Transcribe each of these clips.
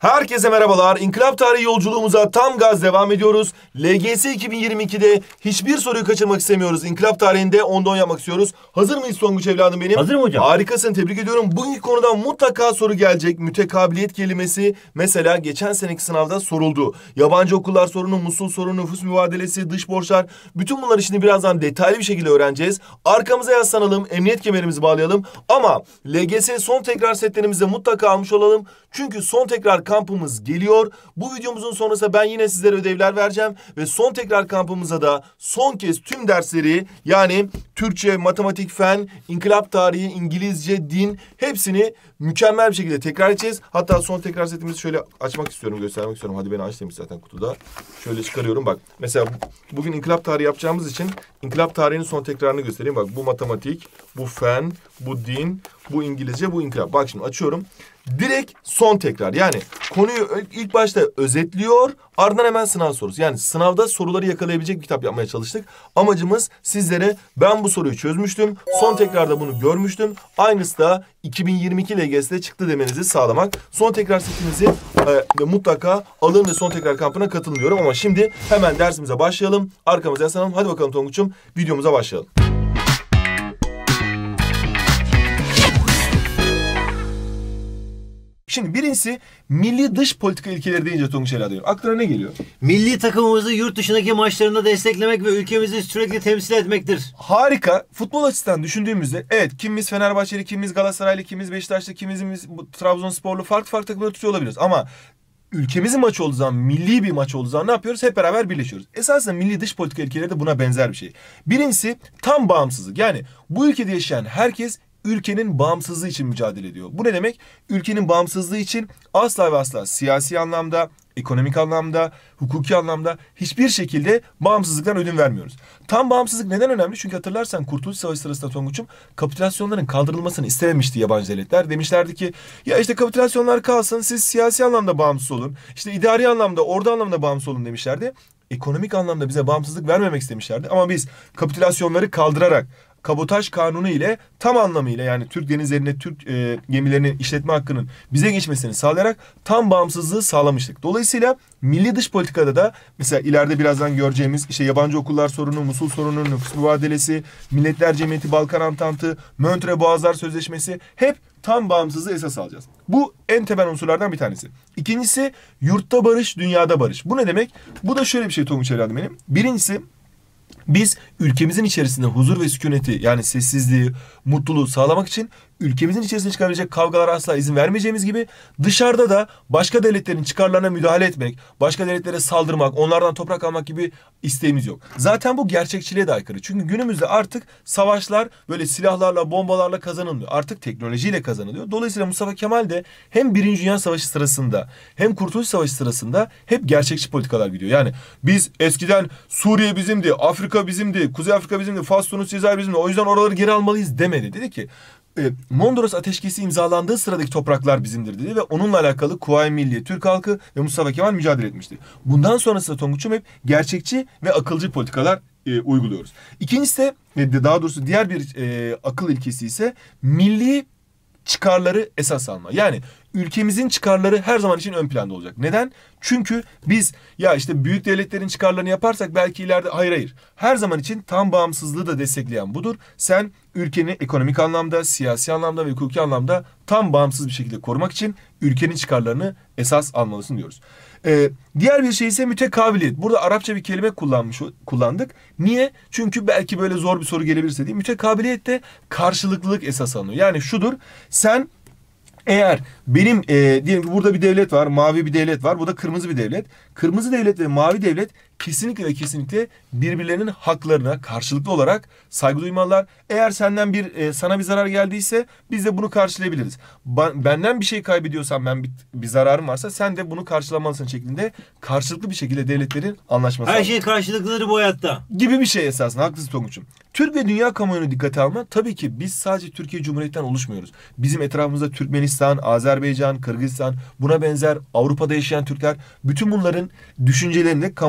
Herkese merhabalar. İnkılap tarihi yolculuğumuza tam gaz devam ediyoruz. LGS 2022'de hiçbir soruyu kaçırmak istemiyoruz. İnkılap tarihinde 10'da 10 yapmak istiyoruz. Hazır mıyız Tonguç evladım benim? Hazırım hocam. Harikasın, tebrik ediyorum. Bugünkü konudan mutlaka soru gelecek. Mütekabiliyet kelimesi mesela geçen seneki sınavda soruldu. Yabancı okullar sorunu, Musul sorunu, nüfus mübadelesi, dış borçlar. Bütün bunları şimdi birazdan detaylı bir şekilde öğreneceğiz. Arkamıza yaslanalım, emniyet kemerimizi bağlayalım. Ama LGS son tekrar setlerimizi mutlaka almış olalım. Çünkü son tekrar kampımız geliyor. Bu videomuzun sonrasında ben yine sizlere ödevler vereceğim. Ve son tekrar kampımıza da son kez tüm dersleri yani Türkçe, matematik, fen, inkılap tarihi, İngilizce, din hepsini mükemmel bir şekilde tekrar edeceğiz. Hatta son tekrar setimizi şöyle açmak istiyorum, göstermek istiyorum. Hadi beni aç demiş zaten kutuda. Şöyle çıkarıyorum bak. Mesela bugün inkılap tarihi yapacağımız için inkılap tarihinin son tekrarını göstereyim. Bak bu matematik, bu fen, bu din, bu İngilizce, bu inkılap. Bak şimdi açıyorum. Direkt son tekrar, yani konuyu ilk başta özetliyor, ardından hemen sınav sorusu. Yani sınavda soruları yakalayabilecek bir kitap yapmaya çalıştık. Amacımız sizlere ben bu soruyu çözmüştüm, son tekrarda bunu görmüştüm, aynısı da 2022 LGS'de çıktı demenizi sağlamak. Son tekrar setimizi mutlaka alın ve son tekrar kampına katılın diyorum. Ama şimdi hemen dersimize başlayalım. Arkamıza yaslanalım. Hadi bakalım Tonguç'um, videomuza başlayalım. Şimdi birincisi milli dış politika ilkeleri deyince Tonguç Ela diyor. Aklına ne geliyor? Milli takımımızı yurt dışındaki maçlarında desteklemek ve ülkemizi sürekli temsil etmektir. Harika. Futbol açısından düşündüğümüzde evet, kimimiz Fenerbahçeli, kimimiz Galatasaraylı, kimimiz Beşiktaşlı, kimimiz Trabzonsporlu, farklı takımları tutuyor olabiliriz. Ama ülkemizin maçı olduğu zaman, milli bir maç olduğu zaman ne yapıyoruz? Hep beraber birleşiyoruz. Esasında milli dış politika ilkeleri de buna benzer bir şey. Birincisi tam bağımsızlık. Yani bu ülkede yaşayan herkes ülkenin bağımsızlığı için mücadele ediyor. Bu ne demek? Ülkenin bağımsızlığı için asla ve asla siyasi anlamda, ekonomik anlamda, hukuki anlamda hiçbir şekilde bağımsızlıktan ödün vermiyoruz. Tam bağımsızlık neden önemli? Çünkü hatırlarsan Kurtuluş Savaşı sırasında Tonguç'um kapitülasyonların kaldırılmasını istememişti yabancı devletler. Demişlerdi ki ya işte kapitülasyonlar kalsın, siz siyasi anlamda bağımsız olun, işte idari anlamda, ordu anlamda bağımsız olun demişlerdi. Ekonomik anlamda bize bağımsızlık vermemek istemişlerdi. Ama biz kapitülasyonları kaldırarak Kabotaj kanunu ile tam anlamıyla, yani Türk denizlerinde Türk gemilerinin işletme hakkının bize geçmesini sağlayarak tam bağımsızlığı sağlamıştık. Dolayısıyla milli dış politikada da mesela ileride birazdan göreceğimiz işte yabancı okullar sorunu, Musul sorunu, nüfus mübadelesi, Milletler Cemiyeti, Balkan Antantı, Montreux Boğazlar Sözleşmesi, hep tam bağımsızlığı esas alacağız. Bu en temel unsurlardan bir tanesi. İkincisi yurtta barış, dünyada barış. Bu ne demek? Bu da şöyle bir şey Tonguç evladım benim. Birincisi, biz ülkemizin içerisinde huzur ve sükuneti, yani sessizliği, mutluluğu sağlamak için ülkemizin içerisinde çıkabilecek kavgalara asla izin vermeyeceğimiz gibi dışarıda da başka devletlerin çıkarlarına müdahale etmek, başka devletlere saldırmak, onlardan toprak almak gibi isteğimiz yok. Zaten bu gerçekçiliğe de aykırı. Çünkü günümüzde artık savaşlar böyle silahlarla, bombalarla kazanılmıyor. Artık teknolojiyle kazanılıyor. Dolayısıyla Mustafa Kemal de hem Birinci Dünya Savaşı sırasında hem Kurtuluş Savaşı sırasında hep gerçekçi politikalar gidiyor. Yani biz eskiden Suriye bizimdi, Afrika bizimdi, Kuzey Afrika bizimdi, Fas, Tunus, Cezayir bizimdi, o yüzden oraları geri almalıyız demedi. Dedi ki Mondros Ateşkesi imzalandığı sıradaki topraklar bizimdir dedi ve onunla alakalı Kuvayi Milliye, Türk halkı ve Mustafa Kemal mücadele etmişti. Bundan sonrasında Tonguç'um hep gerçekçi ve akılcı politikalar uyguluyoruz. İkincisi de daha doğrusu diğer bir akıl ilkesi ise milli çıkarları esas alma. Yani ülkemizin çıkarları her zaman için ön planda olacak. Neden? Çünkü biz ya işte büyük devletlerin çıkarlarını yaparsak belki ileride hayır. Her zaman için tam bağımsızlığı da destekleyen budur. Sen ülkeni ekonomik anlamda, siyasi anlamda ve hukuki anlamda tam bağımsız bir şekilde korumak için ülkenin çıkarlarını esas almalısın diyoruz. Diğer bir şey ise mütekabiliyet. Burada Arapça bir kelime kullandık. Niye? Çünkü belki böyle zor bir soru gelebilirse diye. Mütekabiliyet de karşılıklılık esas alınıyor. Yani şudur, sen eğer benim diyelim ki burada bir devlet var, mavi bir devlet var, bu da kırmızı bir devlet. Kırmızı devlet ve mavi devlet kesinlikle ve kesinlikle birbirlerinin haklarına karşılıklı olarak saygı duymalılar. Eğer senden sana bir zarar geldiyse biz de bunu karşılayabiliriz. Benden bir şey kaybediyorsam, ben bir zararım varsa sen de bunu karşılamalısın şeklinde karşılıklı bir şekilde devletlerin anlaşması. Her şey karşılıklıdır bu hayatta. Gibi bir şey esasında. Haklısın Tonguç'um. Türk ve dünya kamuoyunu dikkate alma. Tabii ki biz sadece Türkiye Cumhuriyeti'nden oluşmuyoruz. Bizim etrafımızda Türkmenistan, Azerbaycan, Kırgızistan, buna benzer Avrupa'da yaşayan Türkler, bütün bunların düşüncelerini kamuoyuna dikkate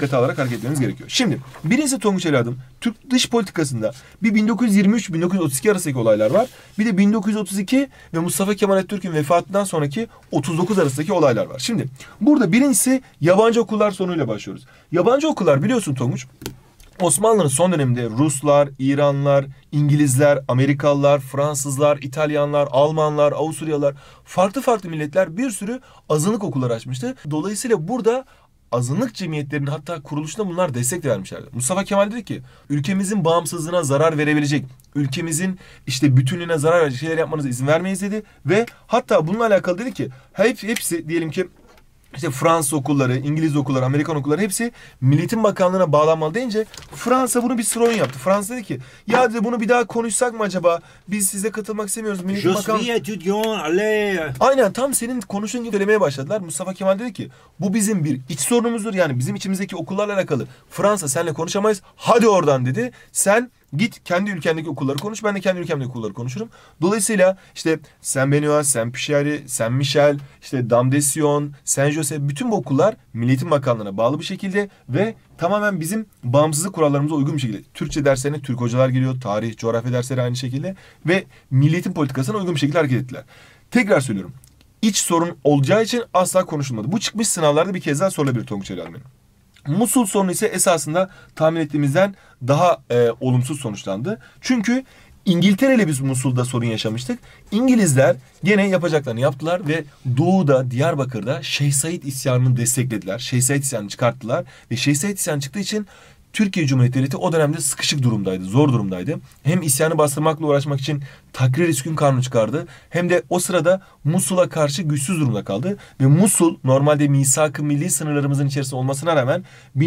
dikkate alarak hareket etmemiz gerekiyor. Şimdi birincisi Tonguç evladım, Türk dış politikasında bir 1923-1932 arasındaki olaylar var. Bir de 1932 ve Mustafa Kemal Atatürk'ün vefatından sonraki 39 arasındaki olaylar var. Şimdi burada birincisi yabancı okullar sorunuyla başlıyoruz. Yabancı okullar biliyorsun Tonguç, Osmanlı'nın son döneminde Ruslar, İranlılar, İngilizler, Amerikalılar, Fransızlar, İtalyanlar, Almanlar, Avusturyalılar, farklı milletler bir sürü azınlık okulları açmıştı. Dolayısıyla burada azınlık cemiyetlerinin hatta kuruluşuna bunlar destek de vermişlerdi. Mustafa Kemal dedi ki ülkemizin bağımsızlığına zarar verebilecek, ülkemizin işte bütünlüğüne zarar verecek şeyler yapmanıza izin vermeyiz dedi. Ve hatta bununla alakalı dedi ki hepsi diyelim ki İşte Fransız okulları, İngiliz okulları, Amerikan okulları hepsi Milli Eğitim Bakanlığı'na bağlanmalı deyince Fransa bunu bir sorun yaptı. Fransa dedi ki ya dedi bunu bir daha konuşsak mı acaba? Biz size katılmak istemiyoruz. Milli Eğitim Bakanlığı... Aynen tam senin konuştuğun gibi söylemeye başladılar. Mustafa Kemal dedi ki bu bizim bir iç sorunumuzdur. Yani bizim içimizdeki okullarla alakalı. Fransa seninle konuşamayız. Hadi oradan dedi. Sen git kendi ülkendeki okulları konuş. Ben de kendi ülkemdeki okulları konuşurum. Dolayısıyla işte Saint Benoît, Saint Pierre, Saint Michel, işte Dame de Sion, Saint Joseph bütün bu okullar Milli Eğitim Bakanlığı'na bağlı bir şekilde ve tamamen bizim bağımsızlık kurallarımıza uygun bir şekilde. Türkçe derslerine Türk hocalar geliyor. Tarih, coğrafya dersleri aynı şekilde ve Milli Eğitim politikasına uygun bir şekilde hareket ettiler. Tekrar söylüyorum. İç sorun olacağı için asla konuşulmadı. Bu çıkmış sınavlarda bir kez daha sorulabilir Tonguç Elal benim. Musul sorunu ise esasında tahmin ettiğimizden daha olumsuz sonuçlandı. Çünkü İngiltere ile biz Musul'da sorun yaşamıştık. İngilizler gene yapacaklarını yaptılar ve Doğu'da, Diyarbakır'da Şeyh Said isyanını desteklediler. Şeyh Said isyanını çıkarttılar ve Şeyh Said isyanı çıktığı için Türkiye Cumhuriyeti Devleti o dönemde sıkışık durumdaydı, zor durumdaydı. Hem isyanı bastırmakla uğraşmak için Takrir-i Sükûn Kanunu çıkardı. Hem de o sırada Musul'a karşı güçsüz durumda kaldı. Ve Musul normalde misak-ı milli sınırlarımızın içerisinde olmasına rağmen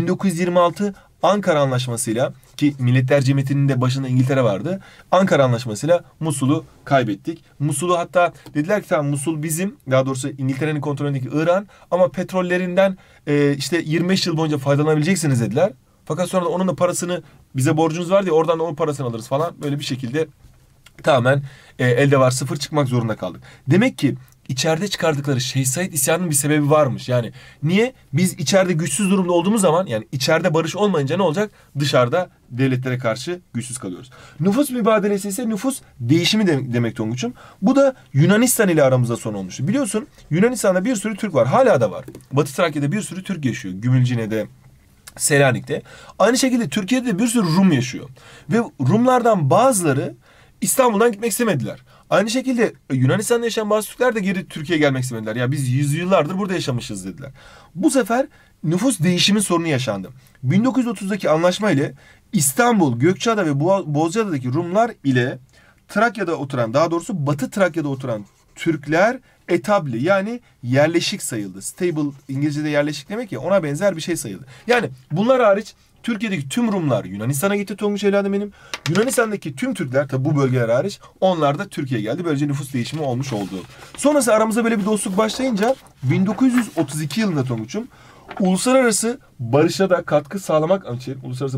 1926 Ankara Anlaşması'yla ki Milletler Cemiyeti'nin de başında İngiltere vardı. Ankara Anlaşması'yla Musul'u kaybettik. Musul'u hatta dediler ki tamam Musul bizim, daha doğrusu İngiltere'nin kontrolündeki İran ama petrollerinden işte 25 yıl boyunca faydalanabileceksiniz dediler. Fakat sonra da onun da parasını bize borcunuz var diye oradan da onun parasını alırız falan. Böyle bir şekilde tamamen elde var sıfır çıkmak zorunda kaldık. Demek ki içeride çıkardıkları Şeyh Said isyanının bir sebebi varmış. Yani niye? Biz içeride güçsüz durumda olduğumuz zaman yani içeride barış olmayınca ne olacak? Dışarıda devletlere karşı güçsüz kalıyoruz. Nüfus mübadelesi ise nüfus değişimi demek Tonguç'um. Bu da Yunanistan ile aramızda son olmuştu. Biliyorsun Yunanistan'da bir sürü Türk var. Hala da var. Batı Trakya'da bir sürü Türk yaşıyor. Gümülcine'de, Selanik'te. Aynı şekilde Türkiye'de de bir sürü Rum yaşıyor. Ve Rumlardan bazıları İstanbul'dan gitmek istemediler. Aynı şekilde Yunanistan'da yaşayan bazı Türkler de geri Türkiye'ye gelmek istemediler. Ya biz yüzyıllardır burada yaşamışız dediler. Bu sefer nüfus değişimi sorunu yaşandı. 1930'daki anlaşma ile İstanbul, Gökçeada ve Bozcaada'daki Rumlar ile Trakya'da oturan, daha doğrusu Batı Trakya'da oturan Türkler etabli yani yerleşik sayıldı. Stable İngilizce'de yerleşik demek ya ona benzer bir şey sayıldı. Yani bunlar hariç Türkiye'deki tüm Rumlar Yunanistan'a gitti Tonguç evladım benim. Yunanistan'daki tüm Türkler tabi bu bölgeler hariç onlar da Türkiye'ye geldi. Böylece nüfus değişimi olmuş oldu. Sonrası aramızda böyle bir dostluk başlayınca 1932 yılında Tonguç'um uluslararası barışa da katkı sağlamak için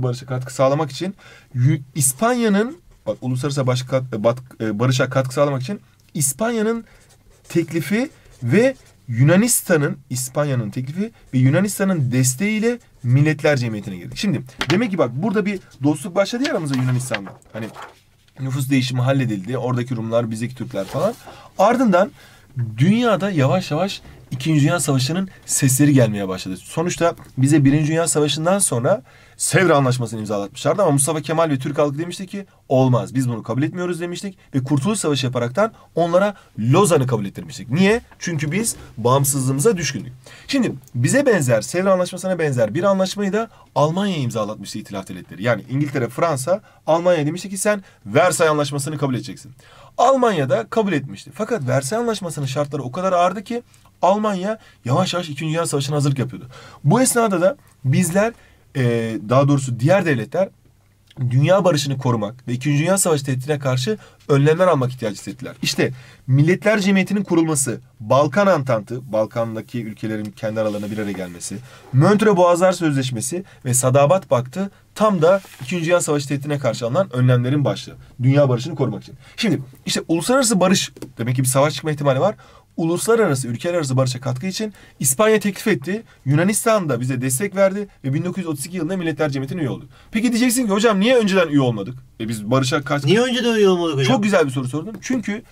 İspanya'nın uluslararası barışa katkı sağlamak için İspanya'nın teklifi ve İspanya'nın teklifi ve Yunanistan'ın desteğiyle Milletler Cemiyeti'ne girdik. Şimdi demek ki bak burada bir dostluk başladı ya aramızda Yunanistan'la. Hani nüfus değişimi halledildi. Oradaki Rumlar, bizdeki Türkler falan. Ardından dünyada yavaş yavaş İkinci Dünya Savaşı'nın sesleri gelmeye başladı. Sonuçta bize Birinci Dünya Savaşı'ndan sonra Sevr Anlaşması'nı imzalatmışlardı ama Mustafa Kemal ve Türk halkı demişti ki olmaz biz bunu kabul etmiyoruz demiştik ve Kurtuluş Savaşı yaparaktan onlara Lozan'ı kabul ettirmiştik. Niye? Çünkü biz bağımsızlığımıza düşkündük. Şimdi bize benzer Sevr Anlaşması'na benzer bir anlaşmayı da Almanya imzalatmıştı İtilaf Devletleri. Yani İngiltere, Fransa, Almanya demişti ki sen Versay Anlaşması'nı kabul edeceksin. Almanya da kabul etmişti. Fakat Versay Anlaşması'nın şartları o kadar ağırdı ki Almanya yavaş yavaş 2. Dünya Savaşı'na hazırlık yapıyordu. Bu esnada da bizler daha doğrusu diğer devletler dünya barışını korumak ve 2. Dünya Savaşı tehditine karşı önlemler almak ihtiyacı hissettiler. İşte Milletler Cemiyeti'nin kurulması, Balkan Antantı, Balkan'daki ülkelerin kendi aralarına bir araya gelmesi, Montreux Boğazlar Sözleşmesi ve Sadabat Paktı tam da 2. Dünya Savaşı tehditine karşı alınan önlemlerin başlığı. Dünya barışını korumak için. Şimdi işte uluslararası barış, demek ki bir savaş çıkma ihtimali var. uluslararası, ülkeler arası barışa katkı için İspanya teklif etti. Yunanistan da bize destek verdi ve 1932 yılında Milletler Cemiyeti'ne üye oldu. Peki diyeceksin ki hocam niye önceden üye olmadık? Biz barışa katkı... Niye önceden üye olmadık hocam? Çok güzel bir soru sordun. Çünkü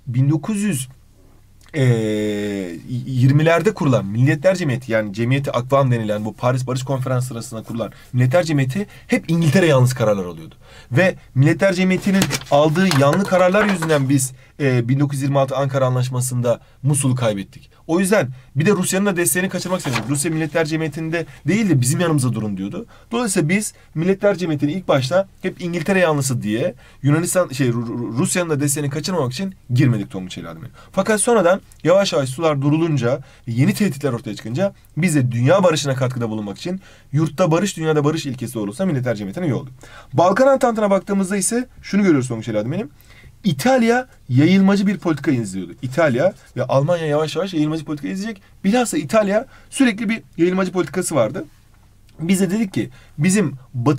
1920'lerde kurulan Milletler Cemiyeti, yani Cemiyeti Akvam denilen bu Paris Barış Konferansı sırasında kurulan Milletler Cemiyeti hep İngiltere yalnız kararlar alıyordu. Ve Milletler Cemiyeti'nin aldığı yanlı kararlar yüzünden biz 1926 Ankara Anlaşması'nda Musul'u kaybettik. O yüzden bir de Rusya'nın da desteğini kaçırmak istemiyoruz. Rusya Milletler Cemiyeti'nde değil de bizim yanımıza durun diyordu. Dolayısıyla biz Milletler Cemiyeti'ni ilk başta hep İngiltere yanlısı diye Rusya'nın da desteğini kaçırmamak için girmedik Tonguç Elham'ın. Fakat sonradan yavaş yavaş sular durulunca, yeni tehditler ortaya çıkınca biz de dünya barışına katkıda bulunmak için yurtta barış, dünyada barış ilkesi doğrultusunda Milletler Cemiyeti'ne üye olduk. Balkan Antantı'na baktığımızda ise şunu görüyoruz Tonguç Elham'ın. İtalya yayılmacı bir politika izliyordu. İtalya ve Almanya yavaş yavaş yayılmacı politika izleyecek. Bilhassa İtalya sürekli bir yayılmacı politikası vardı. Biz de dedik ki bizim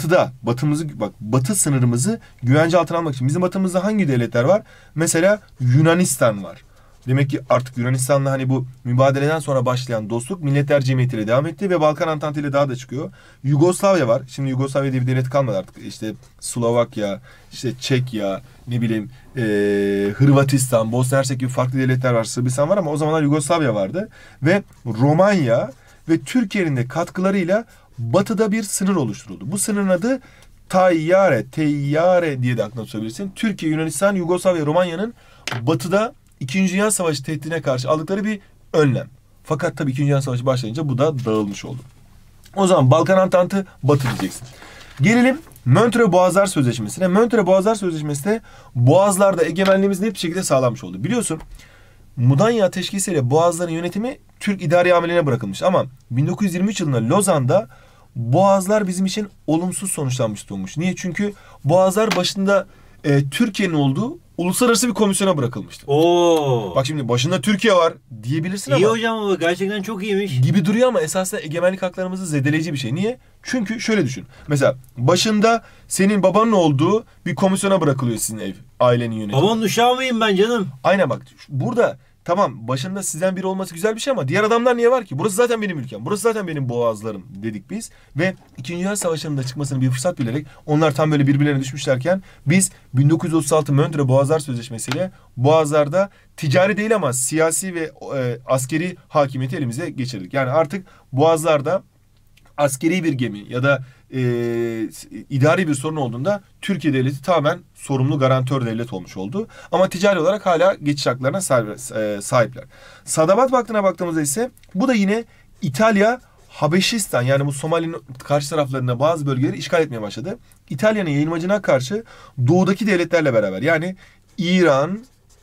batı sınırımızı güvence altına almak için bizim batımızda hangi devletler var? Mesela Yunanistan var. Demek ki artık Yunanistan'la hani bu mübadeleden sonra başlayan dostluk Milletler Cemiyeti ile devam etti ve Balkan Antantı ile daha da çıkıyor. Yugoslavya var. Şimdi Yugoslavya diye bir devlet kalmadı artık. İşte Slovakya, işte Çekya, ne bileyim Hırvatistan, Bosna Hersek gibi farklı devletler var. Sırbistan var ama o zamanlar Yugoslavya vardı. Ve Romanya ve Türkiye'nin de katkılarıyla batıda bir sınır oluşturuldu. Bu sınırın adı Teyyare diye de aklına tutabilirsin. Türkiye, Yunanistan, Yugoslavya, Romanya'nın batıda İkinci Dünya Savaşı tehdidine karşı aldıkları bir önlem. Fakat tabii İkinci Dünya Savaşı başlayınca bu da dağılmış oldu. O zaman Balkan Antantı batı diyeceksin. Gelelim Montreux Boğazlar Sözleşmesi'ne. Montreux Boğazlar Sözleşmesi'ne boğazlarda egemenliğimiz net bir şekilde sağlanmış oldu. Biliyorsun Mudanya Ateşkesi ile boğazların yönetimi Türk idari amirliğine bırakılmış. Ama 1923 yılında Lozan'da boğazlar bizim için olumsuz sonuçlanmış olmuş. Niye? Çünkü boğazlar başında Türkiye'nin olduğu uluslararası bir komisyona bırakılmıştı. Oo. Bak şimdi başında Türkiye var diyebilirsin İyi ama. hocam, bu gerçekten çok iyiymiş. Gibi duruyor ama esasında egemenlik haklarımızı zedeleyici bir şey. Niye? Çünkü şöyle düşün. Mesela başında senin babanın olduğu bir komisyona bırakılıyor sizin ev, ailenin yönetimi. Babanın uşağı mıyım ben canım? Aynen bak. Burada tamam başında sizden biri olması güzel bir şey ama diğer adamlar niye var ki? Burası zaten benim ülkem. Burası zaten benim boğazlarım dedik biz. Ve 2. Dünya Savaşı'nın da çıkmasını bir fırsat bilerek onlar tam böyle birbirlerine düşmüşlerken biz 1936 Montreux Boğazlar Sözleşmesi ile boğazlarda ticari değil ama siyasi ve askeri hakimiyeti elimize geçirdik. Yani artık boğazlarda askeri bir gemi ya da idari bir sorun olduğunda Türkiye Devleti tamamen sorumlu garantör devlet olmuş oldu. Ama ticari olarak hala geçiş haklarına sahipler. Sadabat Vaktı'na baktığımızda ise bu da yine İtalya, Habeşistan yani bu Somali'nin karşı taraflarında bazı bölgeleri işgal etmeye başladı. İtalya'nın yayılmacına karşı doğudaki devletlerle beraber yani İran,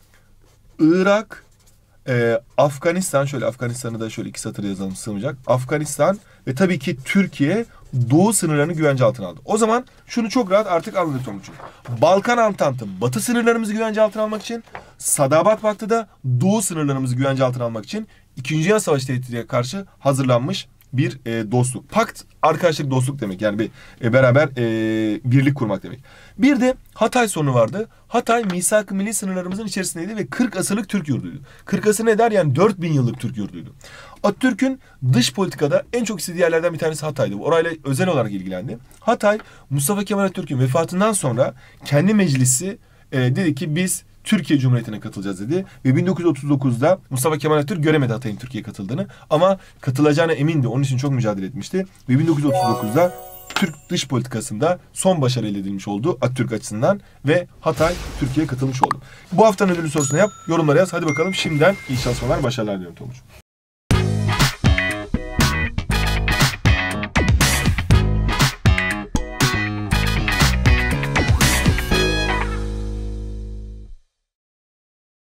Irak, Afganistan, şöyle Afganistan'ı da şöyle 2 satır yazalım sığmayacak. Afganistan ve tabii ki Türkiye doğu sınırlarını güvence altına aldı. O zaman şunu çok rahat artık anladık sonucu. Balkan Antantı batı sınırlarımızı güvence altına almak için, Sadabat Vakti da doğu sınırlarımızı güvence altına almak için 2. Dünya Savaşı tehdidine karşı hazırlanmış bir dostluk. Pakt, arkadaşlık, dostluk demek. Yani bir beraber birlik kurmak demek. Bir de Hatay sorunu vardı. Hatay misak-ı milli sınırlarımızın içerisindeydi ve 40 asırlık Türk yurduydu. 40 asır ne der? Yani 4000 yıllık Türk yurduydu. Atatürk'ün dış politikada en çok istediği yerlerden bir tanesi Hatay'dı. Orayla özel olarak ilgilendi. Hatay, Mustafa Kemal Atatürk'ün vefatından sonra kendi meclisi dedi ki biz Türkiye Cumhuriyeti'ne katılacağız dedi. Ve 1939'da Mustafa Kemal Atatürk göremedi Hatay'ın Türkiye'ye katıldığını. Ama katılacağına emindi. Onun için çok mücadele etmişti. Ve 1939'da Türk dış politikasında son başarı elde edilmiş oldu Atatürk açısından. Ve Hatay Türkiye'ye katılmış oldu. Bu haftanın ödülü sorusunu yap. Yorumlara yaz. Hadi bakalım şimdiden iyi çalışmalar, başarılar diliyorum Tonguç.